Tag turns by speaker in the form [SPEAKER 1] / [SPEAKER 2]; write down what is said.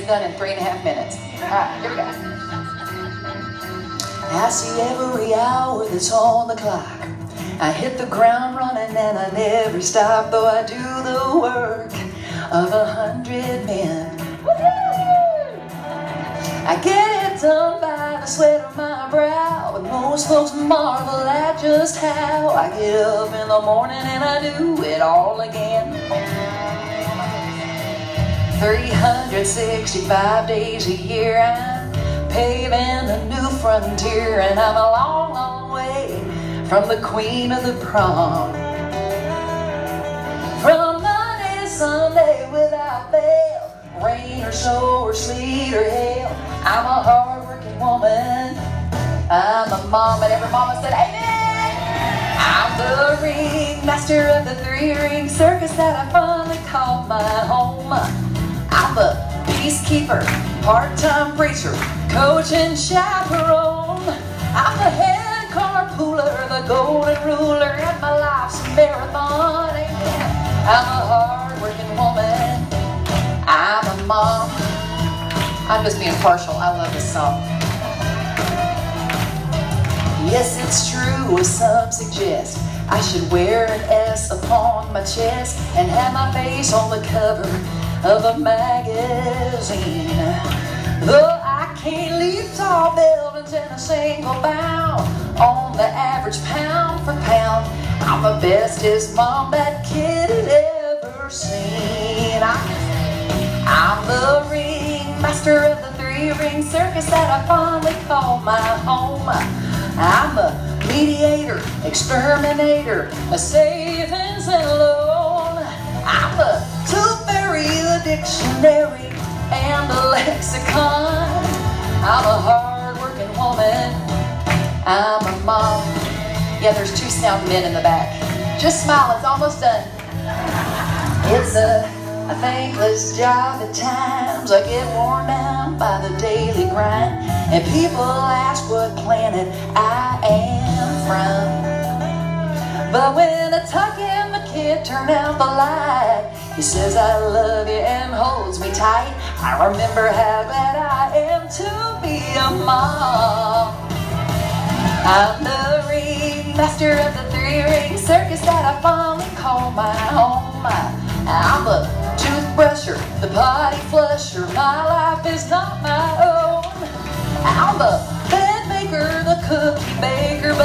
[SPEAKER 1] it done in 3.5 minutes. All right, here we go. I see every hour that's on the clock. I hit the ground running and I never stop, though I do the work of 100 men. I get it done by the sweat of my brow, and most folks marvel at just how I get up in the morning and I do it all again. 365 days a year I'm paving a new frontier, and I'm a long, long way from the queen of the prom. From Monday to Sunday without fail, rain or snow or sleet or hail, I'm a hard-working woman. I'm a mom, and every mama said amen. I'm the ringmaster of the 3-ring circus that I finally call my home. I'm a peacekeeper, part-time preacher, coach and chaperone. I'm the head carpooler, the golden ruler, and my life's a marathon. Amen. I'm a hard-working woman. I'm a mom. I'm just being partial. I love this song. Yes, it's true, as some suggest, I should wear an S upon my chest and have my face on the cover of a magazine. Though I can't leap tall buildings in a single bound, on the average pound for pound, I'm the bestest mom that kid had ever seen. I'm the ringmaster of the 3-ring circus that I fondly call my home. I'm a mediator, exterminator, a savings and loan. I'm a tooth fairy, the dictionary, and a lexicon. I'm a hard-working woman. I'm a mom. Yeah, there's 2 sound men in the back. Just smile, it's almost done. It's a thankless job at times. I get worn down by the daily grind, and people ask what planet I am from. But when I tuck in the kid, turn out the light, he says I love you and holds me tight. I remember how glad I am to be a mom. I'm the ringmaster of the 3-ring circus that I fondly call my home. I'm a toothbrusher, the potty flusher, my life is not my own. I'm the bed maker, the cookie baker, but